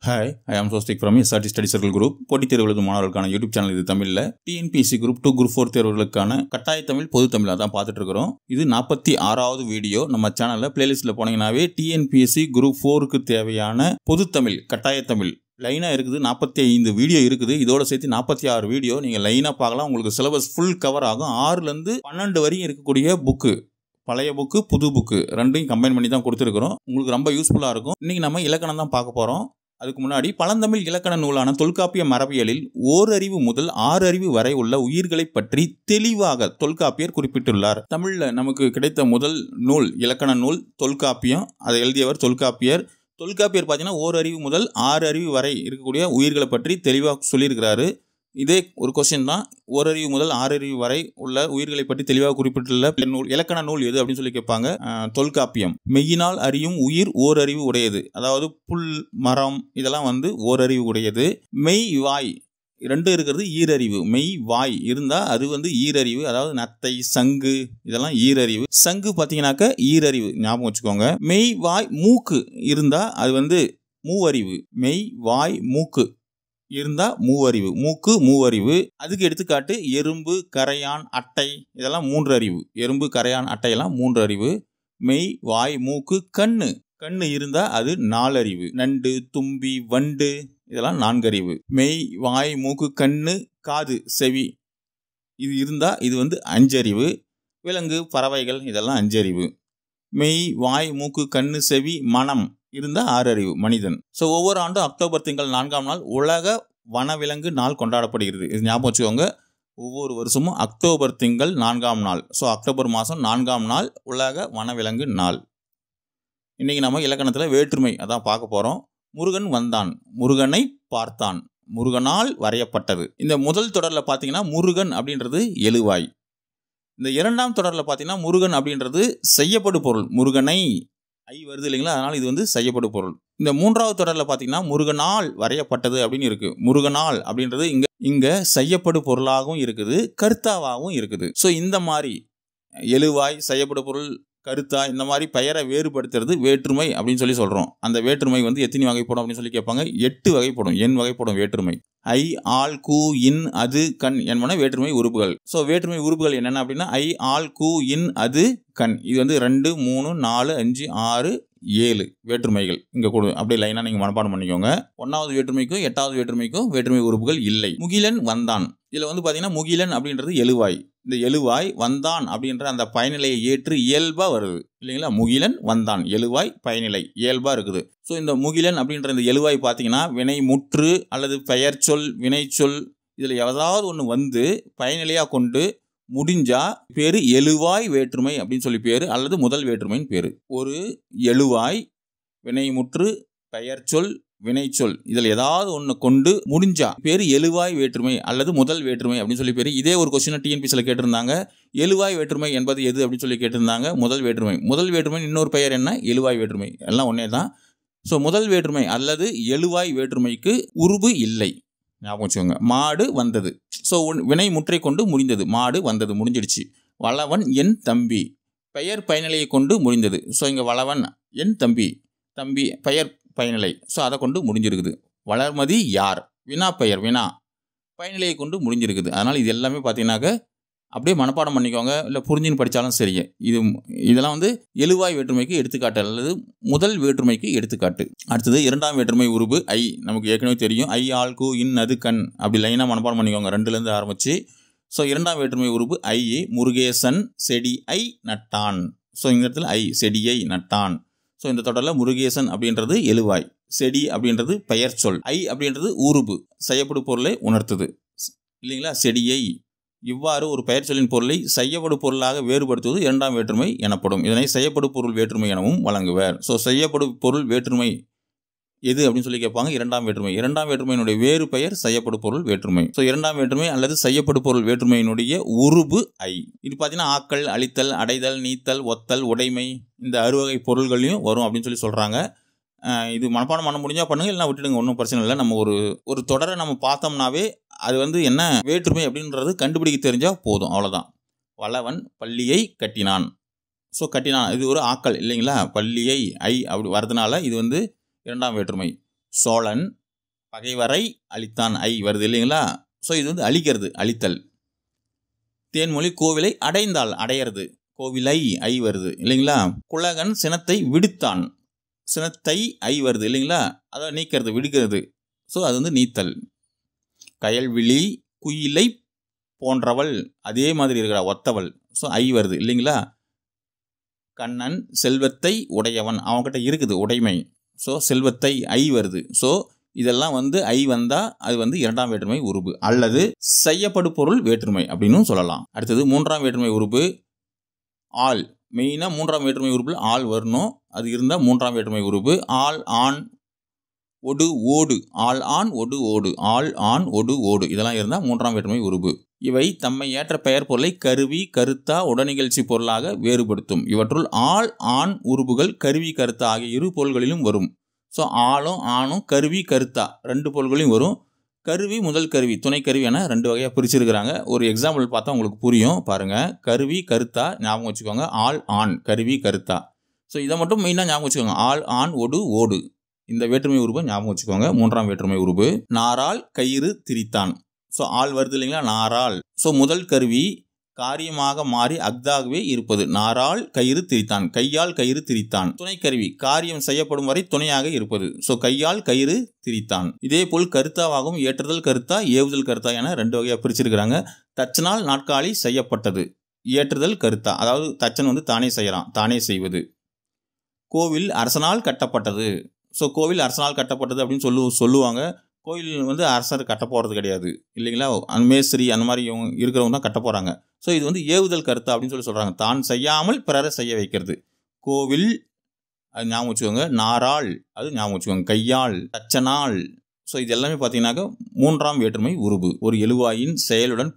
Hi, I am Swastik from SRT Study Circle Group. போட்டித் தேர்வு எழுதும் மாணவர்களுக்கான யூடியூப் சேனல் இது தமிழில் டிஎன்பிஎஸ்சி குரூப் 2 குரூப் 4 தேர்வுகளுக்கான கட்டாய தமிழ் பொது தமிழாக தான் பார்த்துட்டு இருக்கிறோம். இது 46வது வீடியோ. நம்ம சேனலில் பிளேலிஸ்ட்டில் போனீங்கன்னாவே டிஎன்பிஎஸ்சி குரூப் 4க்கு தேவையான பொது தமிழ் கட்டாய தமிழ் லைனாக இருக்குது. 45 வீடியோ இருக்குது. இதோட சேர்த்து 46 வீடியோ நீங்கள் லைனாக பார்க்கலாம். உங்களுக்கு சிலபஸ் ஃபுல் கவர் ஆகும். 6லேருந்து 12 வரையும் இருக்கக்கூடிய புக்கு, பழைய புக்கு புது புக்கு ரெண்டையும் கம்பைன் பண்ணி தான் கொடுத்துருக்குறோம். உங்களுக்கு ரொம்ப யூஸ்ஃபுல்லாக இருக்கும். இன்றைக்கி நம்ம இலக்கணம் தான் பார்க்க போகிறோம். அதுக்கு முன்னாடி பழந்தமிழ் இலக்கண நூலான தொல்காப்பிய மரபியலில் ஓரறிவு முதல் 6 அறிவு வரை உள்ள உயிர்களை பற்றி தெளிவாக தொல்காப்பியர் குறிப்பிட்டுள்ளார். தமிழில் நமக்கு கிடைத்த முதல் நூல் இலக்கண நூல் தொல்காப்பியம். அதை எழுதியவர் தொல்காப்பியர். தொல்காப்பியர் பார்த்தீங்கன்னா ஓரறிவு முதல் 6 அறிவு வரை இருக்கக்கூடிய உயிர்களை பற்றி தெளிவாக சொல்லியிருக்கிறாரு. இதே ஒரு கொஸ்டின் தான். ஓரறிவு முதல் 6 அறிவு வரை உள்ள உயிர்களை பற்றி தெளிவாக குறிப்பிட்டுள்ள நூல் இலக்கண நூல் எது அப்படின்னு சொல்லி கேட்பாங்க. தொல்காப்பியம். மெய்யினால் அறியும் உயிர் ஓரறிவு உடையது. அதாவது புல், மரம் இதெல்லாம் ஓரறிவு உடையது. மெய், வாய் ரெண்டு இருக்கிறது ஈரறிவு. மெய், வாய் இருந்தால் அது ஈரறிவு. அதாவது நத்தை, சங்கு இதெல்லாம் ஈரறிவு. சங்கு பார்த்தீங்கன்னாக்க ஈரறிவு, ஞாபகம் வச்சுக்கோங்க. மெய், வாய், மூக்கு இருந்தால் அது மூவறிவு. மெய், வாய், மூக்கு இருந்தா மூவறிவு. மூக்கு மூவறிவு. அதுக்கு எடுத்துக்காட்டு எறும்பு, கரையான், அட்டை இதெல்லாம் 3 அறிவு. எறும்பு, கரையான், அட்டையெல்லாம் 3 அறிவு. மெய், வாய், மூக்கு, கண்ணு இருந்தா அது 4 அறிவு. நண்டு, தும்பி, வண்டு இதெல்லாம் 4 அறிவு. மெய், வாய், மூக்கு, கண்ணு, காது, செவி இது இருந்தா இது 5 அறிவு. விலங்கு, பறவைகள் இதெல்லாம் 5 அறிவு. மெய், வாய், மூக்கு, கண்ணு, செவி, மனம் இருந்தால் 6 அறிவு மனிதன். ஸோ ஒவ்வொரு ஆண்டும் அக்டோபர் திங்கள் 4ஆம் நாள் உலக வனவிலங்கு நாள் கொண்டாடப்படுகிறது. இது ஞாபகம் வச்சுக்கோங்க. ஒவ்வொரு வருஷமும் அக்டோபர் திங்கள் 4ஆம் நாள், ஸோ அக்டோபர் மாதம் 4ஆம் நாள் உலக வனவிலங்கு நாள். இன்றைக்கி நம்ம இலக்கணத்தில் வேற்றுமை அதான் பார்க்க போகிறோம். முருகன் வந்தான், முருகனை பார்த்தான், முருகனால் வரையப்பட்டது. இந்த முதல் தொடரில் பார்த்தீங்கன்னா முருகன் அப்படின்றது எழுவாய். இந்த 2ஆம் தொடரில் பார்த்தீங்கன்னா முருகன் அப்படின்றது செய்யப்படு பொருள். முருகனை ஐ வருது இல்லைங்களா, அதனால் இது செய்யப்படு பொருள். இந்த 3ஆவது தொடரில் பார்த்தீங்கன்னா முருகனால் வரையப்பட்டது அப்படின்னு இருக்குது. முருகனால் அப்படின்றது இங்கே செய்யப்படு பொருளாகவும் இருக்குது, கருத்தாவாகவும் இருக்குது. ஸோ இந்த மாதிரி எழுவாய், செய்யப்படு பொருள், கருத்தா இந்த மாதிரி பெயரை வேறுபடுத்துறது வேற்றுமை அப்படின்னு சொல்லி சொல்கிறோம். அந்த வேற்றுமை எத்தனை வகைப்படும் அப்படின்னு சொல்லி கேட்பாங்க. 8 வகைப்படும். எண் வகைப்படும் வேற்றுமை. ஐ, ஆள், கூ, இன், அது, கண் என்பன வேற்றுமை உறுப்புகள். ஸோ வேற்றுமை உறுப்புகள் என்னென்ன அப்படின்னா ஐ, ஆள், கூ, இன், அது, கண். இது 2, 3, 4, 5, 6, 7 வேற்றுமைகள் இங்கே கொடு. அப்படியே லைனாக நீங்கள் மனப்பாடம் பண்ணிக்கோங்க. 1வது வேற்றுமைக்கும் 8வது வேற்றுமைக்கும் வேற்றுமை உறுப்புகள் இல்லை. முகிலன் வந்தான். இதில் பார்த்தீங்கன்னா முகிலன் அப்படின்றது எழுவாய். இந்த எழுவாய் வந்தான் அப்படின்ற அந்த பயனிலையை ஏற்று இயல்பாக வருது இல்லைங்களா. முகிலன் வந்தான், எழுவாய், பயனிலை இயல்பாக இருக்குது. ஸோ இந்த முகிலன் அப்படின்ற இந்த எழுவாய் பார்த்தீங்கன்னா வினை முற்று அல்லது பெயர் சொல், வினை சொல் இதில் ஏதாவது ஒன்று பயனிலையாக கொண்டு முடிஞ்சா பேர் எழுவாய் வேற்றுமை அப்படின்னு சொல்லி பேர், அல்லது முதல் வேற்றுமைன்னு பேர். ஒரு எழுவாய், வினை முற்று, பெயர் சொல், வினைச்சொல் இதில் ஏதாவது ஒன்று கொண்டு முடிஞ்சா பேர் எழுவாய் வேற்றுமை அல்லது முதல் வேற்றுமை அப்படின்னு சொல்லி பேர். இதே ஒரு கொஸ்டினை டிஎன்பிஎஸ்சியில் கேட்டிருந்தாங்க. எழுவாய் வேற்றுமை என்பது எது அப்படின்னு சொல்லி கேட்டிருந்தாங்க. முதல் வேற்றுமை. முதல் வேற்றுமை இன்னொரு பெயர் என்ன? எழுவாய் வேற்றுமை. எல்லாம் ஒன்றே தான். ஸோ முதல் வேற்றுமை அல்லது எழுவாய் வேற்றுமைக்கு உருபு இல்லை, ஞாபகம் வச்சுக்கோங்க. மாடு வந்தது. ஸோ வினை முற்றை கொண்டு முடிந்தது. மாடு வந்தது, முடிஞ்சிடுச்சு. வளவன் என் தம்பி, பெயர் பயனிலையை கொண்டு முடிந்தது. ஸோ இங்கே வளவன் என் தம்பி, தம்பி பெயர் பயனிலை, ஸோ அதை கொண்டு முடிஞ்சிருக்குது. வளர்மதி யார், வினா பெயர், வினா பயனிலையை கொண்டு முடிஞ்சிருக்குது. அதனால் இது எல்லாமே பார்த்தீங்கன்னாக்க அப்படியே மனப்பாடம் பண்ணிக்கோங்க, இல்லை புரிஞ்சுன்னு படித்தாலும் சரி. இதெல்லாம் எழுவாய் வேற்றுமைக்கு எடுத்துக்காட்டு அல்லது முதல் வேற்றுமைக்கு எடுத்துக்காட்டு. அடுத்தது 2ஆம் வேற்றுமை உருவு ஐ. நமக்கு ஏற்கனவே தெரியும். ஐ, ஆள், கூ, இன், அது, கண் அப்படி லைனாக மனப்பாடம் பண்ணிக்கோங்க 2லேருந்து ஆரம்பித்து. ஸோ 2ஆம் வேற்றுமை உருவு ஐ. முருகேசன் செடியை நட்டான். ஸோ இந்த இடத்துல ஐ, செடியை நட்டான். ஸோ இந்த தொடரில் முருகேசன் அப்படின்றது எழுவாய், செடி அப்படின்றது பெயர் சொல், ஐ அப்படின்றது உருபு, செய்யப்படு பொருளை உணர்த்துது இல்லைங்களா. செடியை இவ்வாறு ஒரு பெயர் சொல்லின் பொருளை செய்யப்படு பொருளாக வேறுபடுத்துவது 2ஆம் வேற்றுமை எனப்படும். இதனை செய்யப்படு பொருள் வேற்றுமை எனவும் வழங்குவர். ஸோ செய்யப்படு பொருள் வேற்றுமை எது அப்படின்னு சொல்லி கேட்பாங்க. 2ஆம் வேற்றுமை. 2ஆம் வேற்றுமையினுடைய வேறு பெயர் செய்யப்படு பொருள் வேற்றுமை. ஸோ 2ஆம் வேற்றுமை அல்லது செய்யப்படு பொருள் வேற்றுமையினுடைய உருபு ஐ. இது பார்த்தீங்கன்னா ஆக்கல், அழித்தல், அடைதல், நீத்தல், ஒத்தல், உடைமை இந்த 6 வகை பொருள்களையும் வரும் அப்படின்னு சொல்லி சொல்கிறாங்க. இது மனப்பாடம் பண்ண முடிஞ்சால் பண்ணுங்கள், இல்லைனா விட்டுடுங்க, ஒன்றும் பிரச்சனை இல்லை. நம்ம ஒரு தொடரை நம்ம பார்த்தோம்னாவே அது என்ன வேற்றுமை அப்படின்றது கண்டுபிடிக்க தெரிஞ்சால் போதும், அவ்வளோதான். வளவன் பள்ளியை கட்டினான். ஸோ கட்டினான் இது ஒரு ஆக்கல் இல்லைங்களா. பள்ளியை ஐ அப்படி வரதுனால இது 2ஆம் வேற்றுமை. சோழன் பகைவரை அழித்தான், ஐ வருது இல்லைங்களா? ஸோ இது வந்து அழிக்கிறது, அழித்தல். தேன்மொழி கோவிலை அடைந்தாள், அடையிறது, கோவிலை ஐ வருது இல்லைங்களா? குலகன் சினத்தை விடுத்தான், சினத்தை ஐ வருது இல்லைங்களா? அதை நீக்கிறது, விடுக்கிறது. ஸோ அது வந்து நீத்தல். கயல்விழி குயிலை போன்றவள், அதே மாதிரி இருக்கிற ஒத்தவள். ஸோ ஐ வருது இல்லைங்களா? கண்ணன் செல்வத்தை உடையவன், அவன்கிட்ட இருக்குது உடைமை. ஸோ செல்வத்தை ஐ வருது. ஸோ இதெல்லாம் வந்து ஐ வந்தால் அது வந்து இரண்டாம் வேற்றுமை உருபு அல்லது செய்யப்படு பொருள் வேற்றுமை அப்படின்னு சொல்லலாம். அடுத்தது மூன்றாம் வேற்றுமை உருபு ஆள். மெயினாக மூன்றாம் வேற்றுமை உருபில் ஆள் வரணும். அது இருந்தால் மூன்றாம் வேற்றுமை உருபு. ஆள் ஆண் ஒடு ஓடு, ஆள் ஆண் ஒடு ஓடு, ஆள் ஆண் ஒடு ஓடு, இதெல்லாம் இருந்தால் மூன்றாம் வேற்றுமை உருபு. இவை தம்மை ஏற்ற பெயர் பொருளை கருவி கருத்தா உடனிகழ்ச்சி பொருளாக வேறுபடுத்தும். இவற்றுள் ஆள் ஆண் உருபுகள் கருவி கருத்தா ஆகிய இரு பொருள்களிலும் வரும். ஸோ ஆளும் ஆணும் கருவி கருத்தா ரெண்டு பொருள்களையும் வரும். கருவி முதல் கருவி துணை கருவி என ரெண்டு வகையாக பிரிச்சிருக்கிறாங்க. ஒரு எக்ஸாம்பிள் பார்த்தா உங்களுக்கு புரியும், பாருங்கள். கருவி கருத்தா ஞாபகம் வச்சுக்கோங்க, ஆள் ஆண் கருவி கருத்தா. ஸோ இதை மட்டும் மெயினாக ஞாபகம் வச்சுக்கோங்க, ஆள் ஆண் ஒடு ஓடு. இந்த வேற்றுமை உருபை ஞாபகம் வச்சுக்கோங்க. மூன்றாம் வேற்றுமை உருபு நாரால் கயிறு திரித்தான். ஸோ ஆள் வருது இல்லைங்களா, நாரால். ஸோ முதல் கருவி காரியமாக மாறி அக்தாகவே இருப்பது, நாரால் கயிறு திரித்தான், கையால் கயிறு திரித்தான். துணைக்கருவி காரியம் செய்யப்படும் வரை துணையாக இருப்பது. ஸோ கையால் கயிறு திரித்தான். இதே போல் கருத்தாவாகவும் ஏற்றுதல் கருத்தா ஏவுதல் கருத்தா என ரெண்டு வகையாக பிரிச்சிருக்கிறாங்க. தச்சனால் நாற்காலி செய்யப்பட்டது, ஏற்றுதல் கருத்தா, அதாவது தச்சன் வந்து தானே செய்யறான், தானே செய்வது. கோவில் அரசனால் கட்டப்பட்டது. ஸோ கோவில் அரசனால் கட்டப்பட்டது அப்படின்னு சொல்லுவாங்க. கோயில் வந்து அரசர் கட்ட போகிறது கிடையாது இல்லைங்களா? அந்த மேஸ்திரி அந்த மாதிரி இருக்கிறவங்க தான் கட்ட போகிறாங்க. ஸோ இது வந்து ஏவுதல் கருத்தா அப்படின்னு சொல்கிறாங்க. தான் செய்யாமல் பிறரை செய்ய வைக்கிறது. கோவில் அது ஞாபகம் வச்சுக்கோங்க, நாரால் அது ஞாபகம் வச்சுக்கோங்க, கையால், தச்சனால். ஸோ இது எல்லாமே பார்த்தீங்கன்னாக்க மூன்றாம் வேற்றுமை உருபு. ஒரு எழுவாயின் செயலுடன்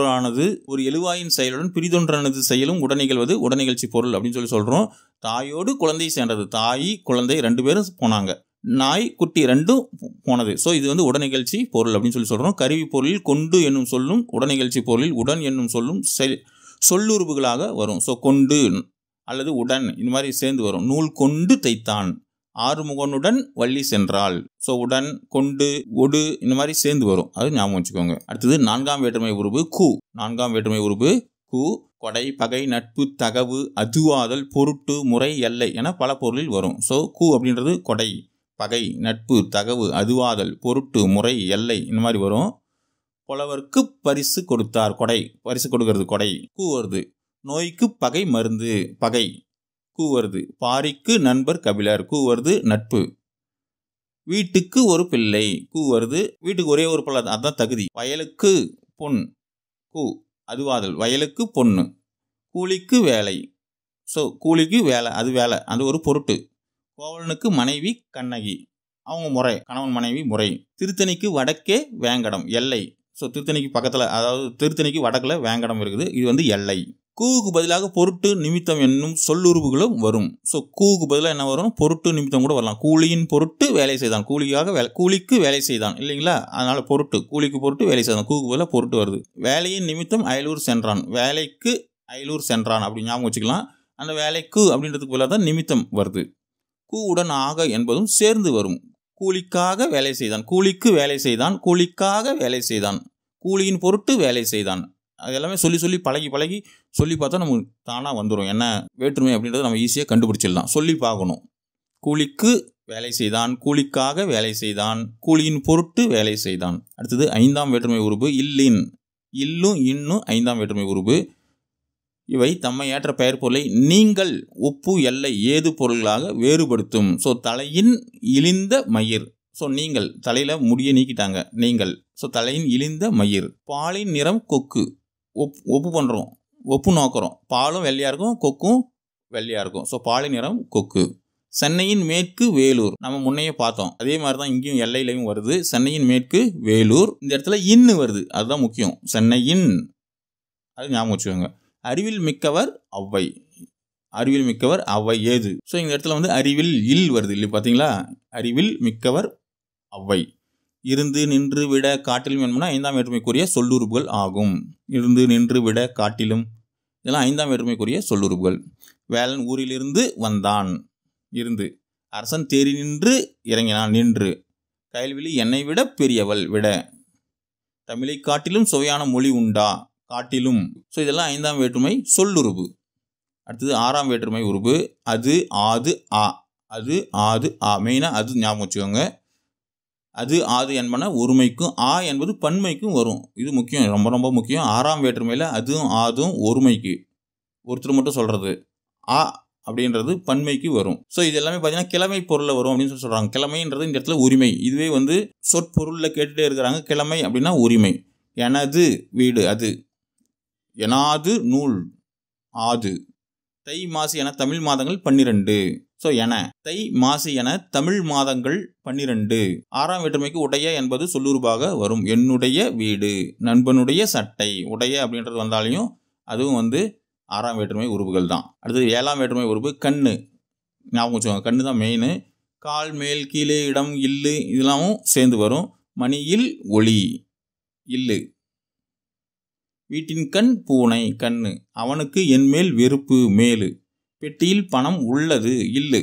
பிரிதொன்றானது செயலும் உடனிகழ்வது உடனிகழ்ச்சி பொருள் அப்படின்னு சொல்கிறோம். தாயோடு குழந்தை சேர்ந்தது, தாய் குழந்தை ரெண்டு பேரும் போனாங்க, நாய் குட்டி ரெண்டும் போனது. ஸோ இது வந்து உடனிகழ்ச்சி பொருள் அப்படின்னு சொல்கிறோம். கருவி பொருளில் கொண்டு என்னும் சொல்லும் உடனிகழ்ச்சி பொருளில் உடன் என்னும் சொல்லும் சொல்லுறுப்புகளாக வரும். ஸோ கொண்டு அல்லது உடன் இந்த மாதிரி சேர்ந்து வரும். நூல் கொண்டு தைத்தான், ஆறுமுகனுடன் வள்ளி சென்றாள். ஸோ உடன் கொண்டு ஒடு இந்த மாதிரி சேர்ந்து வரும், அது ஞாபகம் வச்சுக்கோங்க. அடுத்தது நான்காம் வேற்றுமை உருபு கு. நான்காம் வேற்றுமை உருபு கு கொடை பகை நட்பு தகவு அதுவாதல் பொருட்டு முறை எல்லை என பல பொருளில் வரும். ஸோ கு அப்படின்றது கொடை பகை நட்பு தகவு அதுவாதல் பொருட்டு முறை எல்லை இந்த மாதிரி வரும். புலவருக்கு பரிசு கொடுத்தார், கொடை பரிசு கொடுக்கறது கொடை, கூ வருது. நோய்க்கு பகை மருந்து, பகை, கூ வருது. பாரிக்கு நண்பர் கபிலர், கூ வருது நட்பு. வீட்டுக்கு ஒரு பிள்ளை, கூ வருது. வீட்டுக்கு ஒரே ஒரு பிள்ளை, அதுதான் தகுதி. வயலுக்கு பொன், கூ அதுவாதல், வயலுக்கு பொண்ணு. கூலிக்கு வேலை, ஸோ கூலிக்கு வேலை, அது வேலை, அது ஒரு பொருட்டு. கோவலனுக்கு மனைவி கண்ணகி, அவங்க முறை, கணவன் மனைவி முறை. திருத்தணிக்கு வடக்கே வேங்கடம், எல்லை. ஸோ திருத்தணிக்கு பக்கத்தில், அதாவது திருத்தணிக்கு வடக்கில் வேங்கடம் இருக்குது, இது வந்து எல்லை. கூவுக்கு பதிலாக பொருட்டு நிமித்தம் என்னும் சொல்லுறுப்புகளும் வரும். ஸோ கூவுக்கு பதிலாக என்ன வரும், பொருட்டு நிமித்தம் கூட வரலாம். கூலியின் பொருட்டு வேலை செய்தான், கூலிக்கு வேலை செய்தான் இல்லைங்களா? அதனால் பொருட்டு, கூலிக்கு பொருட்டு வேலை செய்தான், கூவுக்கு பதிலாக பொருட்டு வருது. வேலையின் நிமித்தம் அயலூர் சென்றான், வேலைக்கு அயலூர் சென்றான் அப்படி ஞாபகம் வச்சுக்கலாம். அந்த வேலைக்கு அப்படின்றதுக்கு பதிலாக தான் நிமித்தம் வருது. கூவுடன் ஆக என்பதும் சேர்ந்து வரும். கூலிக்காக வேலை செய்தான், கூலிக்கு வேலை செய்தான், கூலிக்காக வேலை செய்தான், கூலியின் பொருட்டு வேலை செய்தான். அது எல்லாமே சொல்லி பழகி சொல்லி பார்த்தா நமக்கு தானாக வந்துடும் என்ன வேற்றுமை அப்படின்றத நம்ம ஈஸியாக கண்டுபிடிச்சிடலாம். சொல்லி பார்க்கணும். கூலிக்கு வேலை செய்தான், கூலிக்காக வேலை செய்தான், கூலியின் பொருட்டு வேலை செய்தான். அடுத்தது ஐந்தாம் வேற்றுமை உருபு இல்லின். இல்லும் இன்னும் ஐந்தாம் வேற்றுமை உருபு. இவை தம்மை ஏற்ற பெயர் பொருளை நீங்கள் ஒப்பு எல்லை ஏது பொருள்களாக வேறுபடுத்தும். ஸோ தலையின் இழிந்த மயிர், ஸோ நீங்கள் தலையில் முடியை நீக்கிட்டாங்க, நீங்கள். ஸோ தலையின் இழிந்த மயிர். பாலின் நிறம் கொக்கு, ஒப்பு பண்ணுறோம், ஒப்பு நோக்கிறோம். பாலும் வெள்ளையாக இருக்கும், கொக்கும் வெள்ளையாக இருக்கும். ஸோ பாலின் நிறம் கொக்கு. சென்னையின் மேற்கு வேலூர், நம்ம முன்னையே பார்த்தோம், அதே மாதிரி தான் இங்கேயும் எல்லையிலையும் வருது. சென்னையின் மேற்கு வேலூர், இந்த இடத்துல இன்னு வருது, அதுதான் முக்கியம். சென்னையின், அது ஞாபகம் வச்சுக்கோங்க. அறிவில் மிக்கவர் அவ்வை, அறிவில் மிக்கவர் அவ்வை ஏது. ஸோ இந்த இடத்துல வந்து அறிவில் இல் வருது இல்லை, பார்த்தீங்களா? அறிவில் மிக்கவர் அவ்வை. இருந்து நின்று விட காட்டிலும் என்பன ஐந்தாம் வேற்றுமைக்குரிய சொல்லுறுப்புகள் ஆகும். இருந்து நின்று விட காட்டிலும் இதெல்லாம் ஐந்தாம் வேற்றுமைக்குரிய சொல்லுறுப்புகள். வேலன் ஊரிலிருந்து வந்தான், இருந்து. அரசன் தேறி நின்று இறங்கினான், நின்று. கயல்விழி என்னை விட பெரியவள் விட. தமிழை காட்டிலும் சுவையான மொழி உண்டா, காட்டிலும். ஸோ இதெல்லாம் 5ஆம் வேற்றுமை சொல்லுருபு. அடுத்தது 6ஆம் வேற்றுமை உருபு. அது ஆது ஆ. அது ஆது ஆ. மெயினாக அது ஞாபகம் வச்சுக்கோங்க. அது ஆது என்பன ஒருமைக்கும் ஆ என்பது பன்மைக்கும் வரும். இது முக்கியம், ரொம்ப ரொம்ப முக்கியம். 6ஆம் வேற்றுமையில் அதுவும் ஆதும் ஒருமைக்கு, ஒருத்தர் மட்டும் சொல்கிறது. ஆ அப்படின்றது பன்மைக்கு வரும். ஸோ இது எல்லாமே பார்த்தீங்கன்னா கிழமை பொருளில் வரும் அப்படின்னு சொல்லி சொல்கிறாங்க. கிழமைன்றது இந்த இடத்துல உரிமை. இதுவே வந்து சொற்பொருளில் கேட்டுகிட்டே இருக்கிறாங்க. கிழமை அப்படின்னா உரிமை. எனது வீடு அது. எனாது நூல் ஆது. தை மாசி என தமிழ் மாதங்கள் 12. ஸோ என தை மாசி என தமிழ் மாதங்கள் 12. 6ஆம் வேற்றுமைக்கு உடைய என்பது சொல்லுருபாக வரும். என்னுடைய வீடு, நண்பனுடைய சட்டை. உடைய அப்படின்றது வந்தாலையும் அதுவும் வந்து 6ஆம் வேற்றுமை உருவுகள் தான். அடுத்தது 7ஆம் வேற்றுமை உருவு கண்ணு. ஞாபகம் வச்சுக்கோங்க, கண்ணு தான் மெயின். கால், மேல், கீழே, இடம், இல்லு இதெல்லாமும் சேர்ந்து வரும். மணியில் ஒளி இல்லு. வீட்டின் கண் பூனை கண்ணு. அவனுக்கு என்மேல் வெறுப்பு மேலு. பெட்டியில் பணம் உள்ளது இல்லு.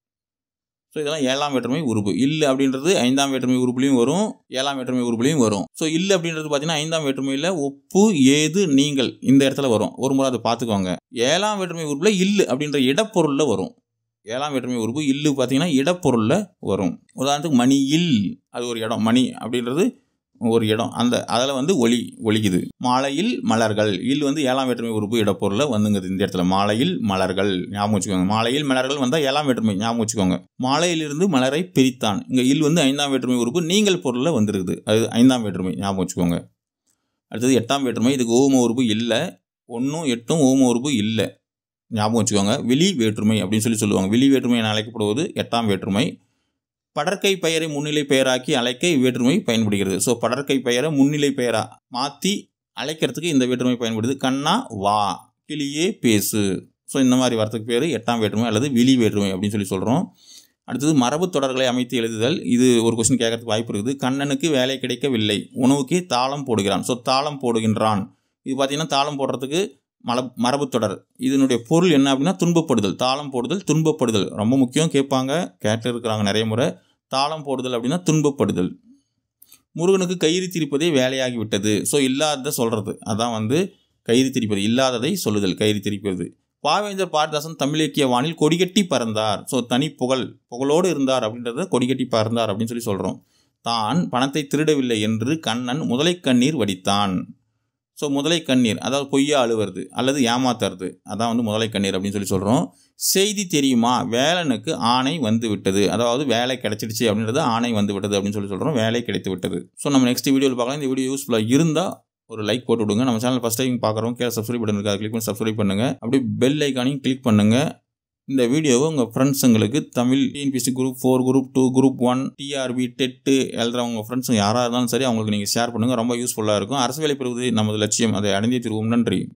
ஸோ இதெல்லாம் 7ஆம் வேற்றுமை உருவு. இல்லு அப்படின்றது 5ஆம் வேற்றுமை உருப்புலையும் வரும், 7ஆம் வேற்றுமை உருப்புலையும் வரும். ஸோ இல்லு அப்படின்றது பார்த்தீங்கன்னா 5ஆம் வேற்றுமையில் ஒப்பு, ஏது, நீங்கள் இந்த இடத்துல வரும். ஒரு முறை அதை பார்த்துக்கோங்க. 7ஆம் வேற்றுமை உருப்பில் இல்லு அப்படின்ற இடப்பொருளில் வரும். 7ஆம் வேற்றுமை உருவு இல்லு பார்த்தீங்கன்னா இடப்பொருளில் வரும். உதாரணத்துக்கு மணியில், அது ஒரு இடம். மணி அப்படின்றது ஒரு இடம். அதில் வந்து ஒலிக்குது. மாலையில் மலர்கள். இல் வந்து 7ஆம் வேற்றுமை உருவு இடப்பொருளில் வந்துங்குது இந்த இடத்துல. மாலையில் மலர்கள் ஞாபகம் வச்சுக்கோங்க. மாலையில் மலர்கள் வந்தால் 7ஆம் வேற்றுமை ஞாபகம் வச்சுக்கோங்க. மாலையிலிருந்து மலரை பிரித்தான். இங்கே இல் வந்து 5ஆம் வேற்றுமை உருவு நீங்கள் பொருளில் வந்துருக்குது. அது 5ஆம் வேற்றுமை ஞாபகம் வச்சுக்கோங்க. அடுத்தது 8ஆம் வேற்றுமை. இதுக்கு ஓம உருவு இல்லை. 1, 8 ஓம உருவு இல்லை ஞாபகம் வச்சுக்கோங்க. விழி வேற்றுமை அப்படின்னு சொல்லுவாங்க. விழி வேற்றுமை என அழைக்கப்படுவது 8ஆம் வேற்றுமை. படற்கை பெயரை முன்னிலை பெயராக்கி அழைக்க இவ்வேற்றுமை பயன்படுகிறது. ஸோ படற்கை பெயரை முன்னிலை பெயரா மாற்றி அழைக்கிறதுக்கு இந்த வேற்றுமை பயன்படுது. கண்ணா வா, கிளியே பேசு. ஸோ இந்த மாதிரி வரத்துக்கு பேர் 8ஆம் வேற்றுமை அல்லது விழி வேற்றுமை அப்படின்னு சொல்கிறோம். அடுத்தது மரபு தொடர்களை அமைத்து எழுதுதல். இது ஒரு கொஸ்டின் கேட்கறதுக்கு வாய்ப்பு இருக்குது. கண்ணனுக்கு வேலை கிடைக்கவில்லை, உணவுக்கே தாளம் போடுகிறான். ஸோ தாளம் போடுகின்றான். இது பார்த்தீங்கன்னா தாளம் போடுறதுக்கு மரபு தொடர். இதனுடைய பொருள் என்ன அப்படின்னா துன்பப்படுதல். தாளம் போடுதல், துன்பப்படுதல் ரொம்ப முக்கியம். கேட்டு இருக்கிறாங்க நிறைய முறை. தாளம் போடுதல் அப்படின்னா துன்பப்படுதல். முருகனுக்கு கயிறு திரிப்பதே வேலையாகி விட்டது. ஸோ இல்லாததை சொல்கிறது, அதான் வந்து கயிறு திரிப்பது. இல்லாததை சொல்லுதல் கயிறு திரிப்பது. பாவேந்தர் பாரதிதாசன் தமிழிலக்கிய வானில் கொடிகட்டி பறந்தார். ஸோ தனி புகழோடு இருந்தார் அப்படின்றத கொடிகட்டி பறந்தார் அப்படின்னு சொல்கிறோம். தான் பணத்தை திருடவில்லை என்று கண்ணன் முதலை கண்ணீர் வடித்தான். ஸோ முதலை கண்ணீர் அதாவது பொய்யா அழுவது அல்லது ஏமாத்துறது, அதான் வந்து முதலை கண்ணீர் அப்படின்னு சொல்கிறோம். செய்தி தெரியுமா, வேலனுக்கு ஆணை வந்து விட்டது. அதாவது வேலை கிடைச்சிடுச்சு அப்படின்றது ஆணை வந்து விட்டது அப்படின்னு சொல்கிறோம். வேலை கிடைத்து விட்டது. ஸோ நம்ம நெக்ஸ்ட் வீடியோவில் பார்க்கலாம். இந்த வீடியோ யூஸ்ஃபுல்லாக இருந்தால் ஒரு லைக் போட்டு விடுங்க. நம்ம சேனல் ஃபஸ்ட் டைம் பார்க்குறோம், கீழே சப்ஸ்கிரைப் பட்டன் இருக்குது, அதை கிளிக் பண்ணி சப்ஸ்கிரைப் பண்ணுங்கள். அப்படியே பெல் ஐக்கானையும் கிளிக் பண்ணுங்கள். இந்த வீடியோவை உங்கள் ஃப்ரெண்ட்ஸுங்களுக்கு Tamil TNPSC group 4, group 2, group 1, TRB, TET எழுதுறவங்க ஃப்ரெண்ட்ஸுங்க யாராக இருந்தாலும் சரி அவங்களுக்கு நீங்கள் ஷேர் பண்ணுங்கள். ரொம்ப யூஸ்ஃபுல்லாக இருக்கும். அரசு வேலை பெறுவது நமது லட்சியம். அதை அடைந்தே தீர்வோம். நன்றி.